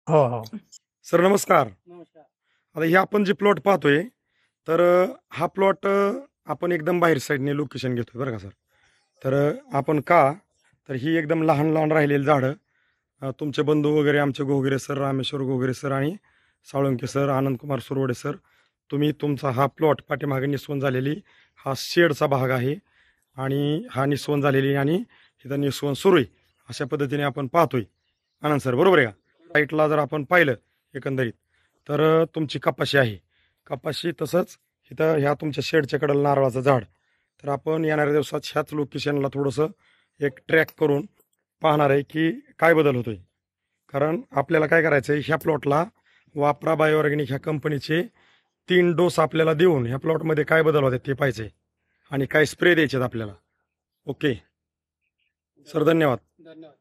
हो हो सर नमस्कार. नमस्कार. आता हे आपण जे प्लॉट पाहतोय तर हा प्लॉट आपण एकदम बाहेर साईडने लोकेशन घेतोय बरं का सर. तर आपण का तर ही एकदम लहान लहान राहिलेली झाडं तुमचे बंधू वगैरे आमचे घोगरे सर, रामेश्वर घोगरे सर आणि साळुंके सर, आनंदकुमार सुरवडे सर, तुम्ही तुमचा हा प्लॉट पाठीमागे निस्वन झालेली हा शेडचा भाग आहे आणि हा निस्वन झालेली आणि इथं निस्वन सुरू आहे अशा पद्धतीने आपण पाहतोय. आनंद सर बरोबर आहे का? साईटला जर आपण पाहिलं एकंदरीत तर तुमची कपाशी आहे, कपाशी तसंच इथं ह्या तुमच्या शेडच्या कडेला नारळाचं झाड. तर आपण येणाऱ्या दिवसात ह्याच लोकेशनला थोडंसं एक ट्रॅक करून पाहणार आहे की काय बदल होतोय. कारण आपल्याला काय करायचं आहे, ह्या प्लॉटला वापरा बायोऑर्गॅनिक ह्या कंपनीचे 3 डोस आपल्याला देऊन ह्या प्लॉटमध्ये काय बदल होते ते पाहिजे आणि काय स्प्रे द्यायचे आहेत आपल्याला. ओके सर, धन्यवाद. धन्यवाद.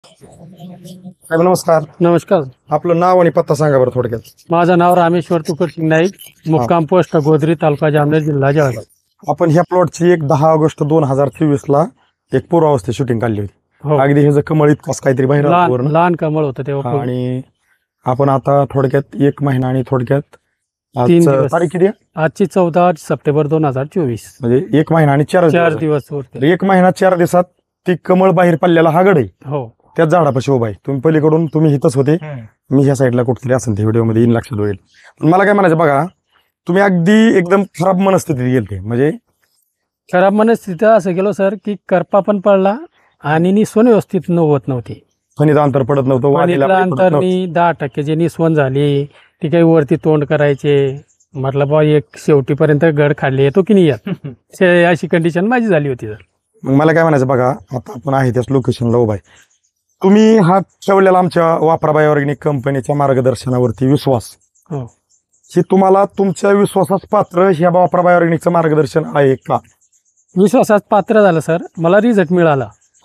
साहेब नमस्कार. नमस्कार. आपलं नाव आणि पत्ता सांगा बरं थोडक्यात. माझं नाव रामेश्वर तुकरसिंग नाईक, मुक्काम पोस्ट गोदरी, तालुका जामनेर, जिल्हा जळगाव. आपण ह्या प्लॉटची एक 10 ऑगस्ट 2023 ला एक पूर्वावस्थेत शूटिंग काढली होती. हो, अगदी ह्याचं कमळ इतकंच काहीतरी बाहेर आलं लहान वरनं. लहान कमळ होतं तेव्हा. आणि आपण आता थोडक्यात 1 महिना आणि थोडक्यात आज 3 दिवस. तारीख किती आहे? आजची 14 सप्टेंबर 2024. म्हणजे 1 महिना आणि 4 4 दिवस. दिवस उरते. तर 1 महिना 4 दिवसात ती कमळ बाहेर पडलेला हा गड आहे. हो, त्याच झाडापाशी उभा आहे. तुम्ही पलीकडून तुम्ही इथंच होते, मी ह्या साईडला कुठतरी असेल ते व्हिडिओमध्ये येईन, लक्षात होईल. पण मला काय म्हणायचं बघा, तुम्ही अगदी एकदम खराब मनस्थितीत गेलते. म्हणजे खराब मनस्थिती असं गेलो सर की करपा पण पडला आणि निस्वन व्यवस्थित होत नव्हती. फणीचं अंतर पडत नव्हतं, वाढीला पाणीतलं पडत नव्हतं. अंतरनी 10% जे निस्वन झाली ती काही वरती तोंड करायचे. म्हटलं बा एक शेवटीपर्यंत गड खाल्ले येतो की नाही येत अशी कंडिशन माझी झाली होती सर. मग मला काय म्हणायचं बघा, आता आपण आहे त्याच लोकेशनला उभा आहे. तुम्ही हा ठेवलेला आमच्या वापरा बायोऑर्गॅनिक कंपनीच्या मार्गदर्शनावरती विश्वास, हो, ही तुम्हाला तुमच्या विश्वासास पात्र ह्या वापरा बायोऑर्गॅनिकचं मार्गदर्शन आहे का? विश्वासात पात्र झालं सर. मला रिझल्ट मिळाला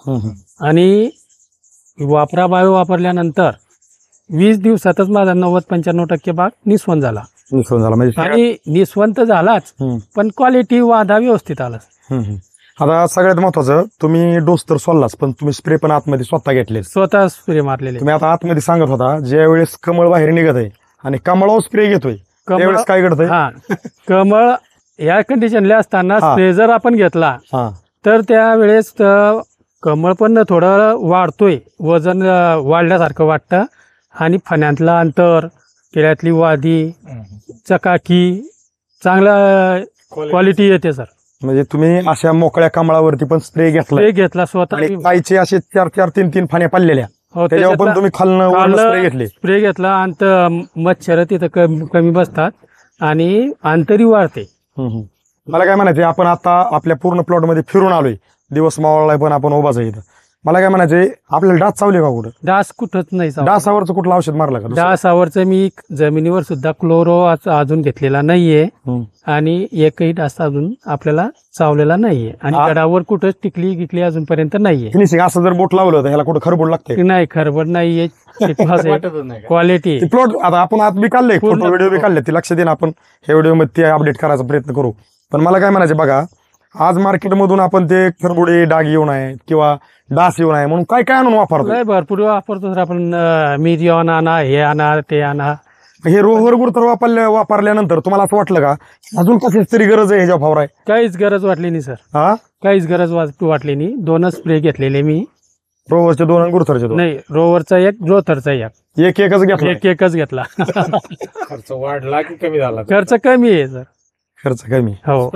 आणि वापरा बायो वापरल्यानंतर 20 दिवसातच माझा 90-95% बाग निस्वन झाला. विश्वास झाला म्हणजे आणि निस्वंत झालाच, पण क्वालिटी वाधा व्यवस्थित आला. आता सगळ्यात महत्वाचं, तुम्ही डोस तर सोडलाच पण तुम्ही स्प्रे पण आतमध्ये स्वतः घेतले. स्वतः स्प्रे मारलेले. तुम्ही आता आतमध्ये सांगत होता ज्या वेळेस कमळ बाहेर निघत आहे आणि कमळावर स्प्रे घेतोय त्यावेळेस काय घडतंय? हा, कमळ या कंडिशनला असताना स्प्रे जर आपण घेतला तर त्यावेळेस कमळ पण थोडं वाढतोय, वजन वाढल्यासारखं वाटतं आणि फण्यातलं अंतर, केळ्यातली वादी, चकाकी, चांगला क्वालिटी येते सर. म्हणजे तुम्ही अशा मोकळ्या कमळावरती पण स्प्रे घेतला स्प्रे घेतला स्वतः. आणि कायचे असे 4-4, 3-3 फाण्या पडलेल्या, हो, त्याच्यावर पण तुम्ही खालनं स्प्रे घेतले. स्प्रे घेतला आणि मच्छर तिथं कमी बसतात आणि अंतरी वाढते. मला काय म्हणायचं, आपण आता आपल्या पूर्ण प्लॉट मध्ये फिरून आलोय, दिवस मावळलाय पण आपण उभाच आहे इथं. मला काय म्हणायचंय, आपल्याला डास चावले का कुठं? डास कुठंच नाही. डासावरचं कुठलं औषध मारलं का? डासावरचं मी जमिनीवर सुद्धा क्लोरो अजून घेतलेला नाहीये आणि एकही डास अजून आपल्याला चावलेला नाहीये आणि गडावर कुठं टिकली अजूनपर्यंत नाहीये. फिनिशिंग असं जर बोट लावलं तर ह्याला कुठं खरबड लागते? नाही, खरबड नाहीये. क्वालिटी प्लॉट आता आपण आत बी काढले, फोटो व्हिडिओ बी काढले, ते लक्ष देणं आपण ह्या व्हिडिओ मध्ये ते अपडेट करायचा प्रयत्न करू. पण मला काय म्हणायचं बघा, आज मार्केटमधून आपण ते खरबुडे डाग येऊ नये किंवा डास येऊ नये म्हणून काय काय आणून वापरतो? नाही, भरपूर वापरतो सर आपण. मिरियॉन आणा, हे आणा, ते आणा. हे रोहर गुरुतर वापरल्यानंतर तुम्हाला असं वाटलं का अजून कशाच तरी गरज आहे ह्याच्या फवाराय? काहीच गरज वाटली नाही सर. हा, काहीच गरज वाटली नाही. 2च स्प्रे घेतलेले मी. रोहरचे 2 आणि गुरुथरचे 2? नाही, रोवरचा 1, ग्रोथरचा 1. एकच घेतला. एकच घेतला. खर्च वाढला की कमी झाला? खर्च कमी आहे सर. खर्च कमी. हो,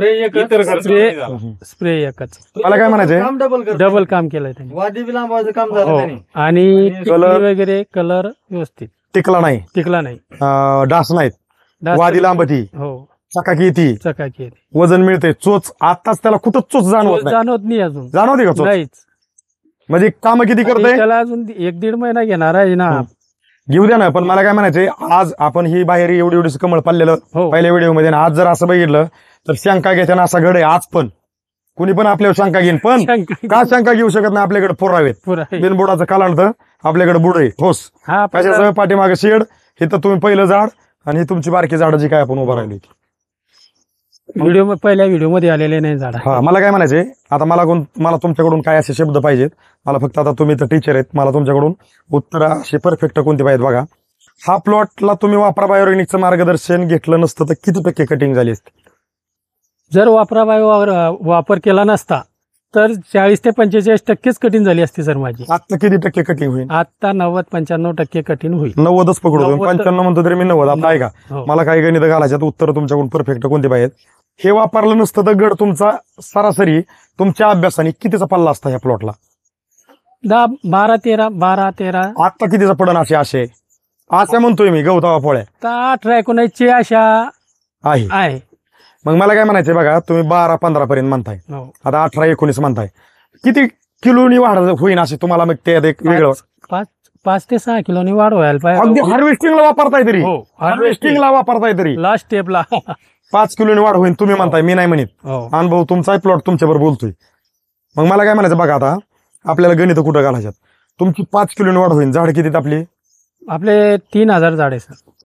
स्प्रे एकच. मला काय म्हणायचंय, डबल काम केलंय त्यांनी. वादी बी लांबवायचं काम झालं त्यांनी. आणि कलर वगैरे कलर व्यवस्थित टिकला नाही, टिकला नाही, डास नाहीत, डास वादी लांबती, हो, चकाकी येते, चकाकी येते. वजन मिळते, चोच आताच त्याला कुठं चोच जाणवत नाही. जाणवत नाही अजून. जाणवते का चोच? नाहीच. म्हणजे काम किती आणि करते? त्याला अजून 1-1.5 महिना घेणार आहे ना. घेऊ द्या ना. पण मला काय म्हणायचंय, आज आपण ही बाहेर एवढी कमळ पडलेलं हो, पहिल्या व्हिडिओ मध्ये, आज जर असं बघितलं तर शंका घेताना असा घड आहे. आज पण कुणी पण आपल्यावर शंका घेईन, पण का शंका घेऊ शकत नाही? आपल्याकडे पुरावेत. बिनबुडाचं कालांत आपल्याकडे बुड आहे ठोस. हा, कशाचं? पाठीमागे शेड, हे तर तुम्ही पहिलं झाड आणि ही तुमची बारकी झाड जी काय आपण उभं राहिली. पहिल्या व्हिडिओ मध्ये आलेले नाही झाड. हा, मला काय म्हणायचंय, आता मला तुमच्याकडून काय असे शब्द पाहिजेत. मला फक्त आता तुम्ही तर टीचर आहेत, मला तुमच्याकडून उत्तर असे परफेक्ट कोणते पाहिजेत बघा. हा प्लॉटला तुम्ही वापरा बायोऑर्गॅनिकचं मार्गदर्शन घेतलं नसतं तर किती टक्के कटिंग झाली असती? जर वापर केला नसता तर 40 ते 45% कठीण झाली असती सर माझी. आता किती टक्के कटिंग होईल? आता 90-95% कठीण होईल. 90च पकडतो 90. 95 म्हणतो तरी मी 90. आता आहे का हो. मला काही गणित घालायच्यात उत्तर तुमच्याकडून परफेक्ट कोणते पाहिजेत? हे वापरलं नसतं तर गड तुमचा सरासरी तुमच्या अभ्यासाने कितीचा पल्ला असता ह्या प्लॉटला? 12-13 आता कितीचा पडन असे म्हणतोय मी गवतावा पोळ्या तर 18-19ची आशा आहे. आहे. मग मला काय म्हणायचंय बघा, तुम्ही 12-15 पर्यंत म्हणताय, हो. आता 18-19 म्हणताय, किती किलोनी वाढ होईन असे तुम्हाला? मग ते एक वेगळं 5 ते 6 किलोनी वाढ व्हायला अगदी पाहिजे. हार्वेस्टिंगला वापरताय तरी, हो, हार्वेस्टिंगला वापरताय तरी लास्ट स्टेपला. 5 किलोनी वाढ होईन तुम्ही म्हणताय, मी नाही म्हणत. हो. अनुभव तुमचाही प्लॉट तुमच्याबरोबर बोलतोय. मग मला काय म्हणायचं बघा, आता आपल्याला गणित कुठं घालायच्यात? तुमची 5 किलोनी वाढ होईन, झाड किती आपली? आपले 3000 झाडे सर.